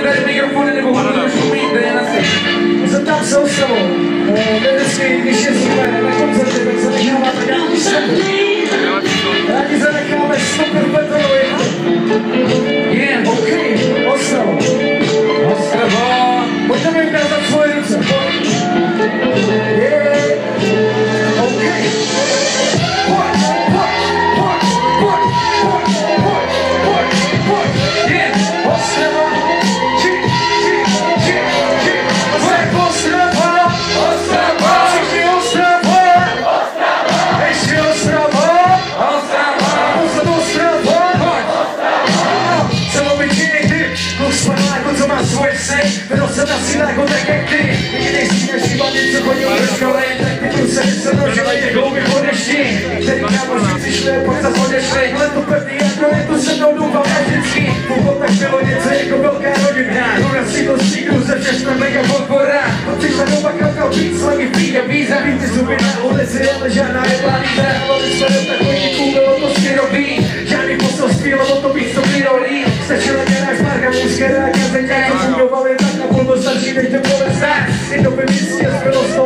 dát mikrofony nebo ho trošku mít, kde je na si. Zeptám se Ostravou. Vždycky, když jezdíme na koncerty, tak zanecháváte nějaký stopy. Rádi zanecháme stopy v betonovi. Jen. OK, Ostrava. Ostrava. Pojďte mi ukázat svoje ruce. Yeah. OK. Byl jsem na sílách tak jak ty. Nikdy si nežívat něco chodil do školy. Tak ty se nožili těch hlouby po dešti. Který kámoši šli, pak zas odešli. Ale to pevný jako je tu se mnou doufám vždycky. Původ tak bylo něco jako velká rodina. Důraz si to stříknu, ze všech jsme mega podpora. Přišla doba kakao, víc slangy, pít a víza. Víte zuby na ulici, ale žádná nebyla líza. Hlavně jsme do takových bylo to svěrový. Žádný poselství, lebo to víc to vyrolí. Stačila garáž, marka, mužská ráka, zeďák, co fungovali tak na půl do starší, než to bylo stát. I to by místě zbylo z toho